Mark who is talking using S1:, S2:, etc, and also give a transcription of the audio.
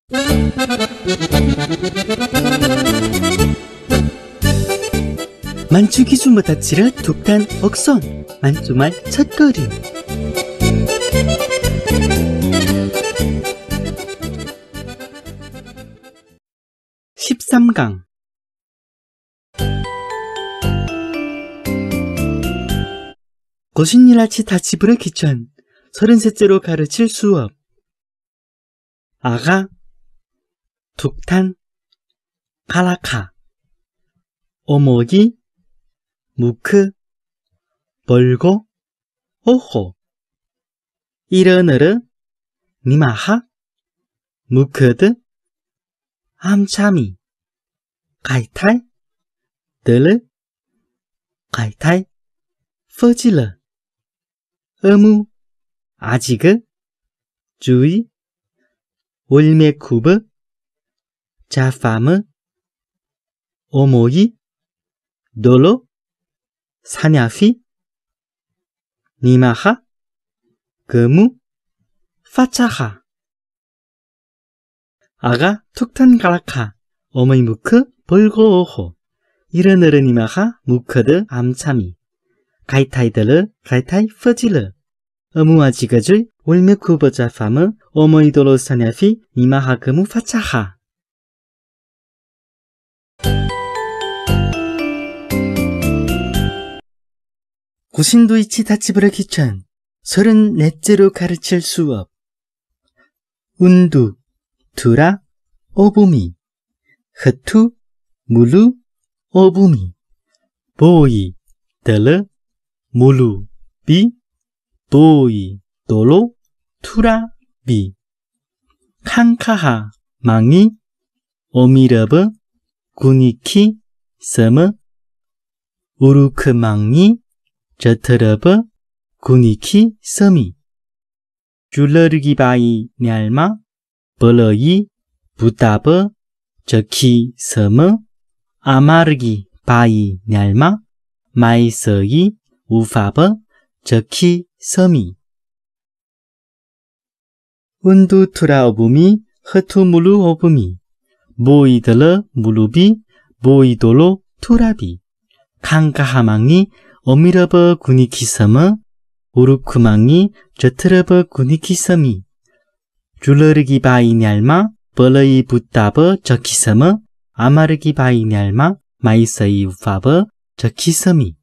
S1: 만추기수무다치르 독탄 억선 만주말 첫걸음 13강 고신일아치 다치부르 기천 33째로 가르칠 수업 아가 독탄 가라카 오모기 무크 벌고 오호 이르느르 니마하 무크드 암차미 가이타이 들르 가이타이 퍼질러 어무 아지그 주의 올메쿠브 자파무 오모이 돌로 사냐피 니마하 그무 파차하 아가 툭탄 가라카 어머이 무크 벌고 오호 이르느르 니마하 무크드 암차미 가이타이들르 가이타이 퍼질러 어무아지가줄 올메쿠브 자파무 오모이 돌로 사냐피 니마하 그무 파차하 고신도이치 다치부르 기천 34째로 가르칠 수업 운두 두라 오부미 흐투 무루 오부미 보이 들르 무루 비 보이 돌로 투라 비 칸카하 망이 오미러브 구니키 서무 우루크 망이 저트러브 구니키 서미 줄러르기 바이 냐알마 벌러이 부타브 저키 서무 아마르기 바이 냐알마 마이서이 우파브 저키 서미 운두 투라 오부미 흐투무루 오부미 보이들러 무루비 보이돌로 투라비 칸카하망이 오미러버 구니키서머 우루쿠망이 저트러버 구니키서미 줄러르기 바이냐알마 벌러이 부타버 저키서머 아마르기 바이냐알마 마이서이 우파버 저키서미